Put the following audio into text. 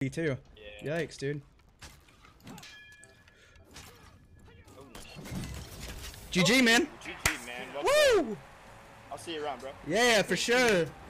Me too. Yeah. Yikes, dude. Oh, no. GG, man. GG, man. Well, Woo! I'll see you around, bro. Yeah, for sure.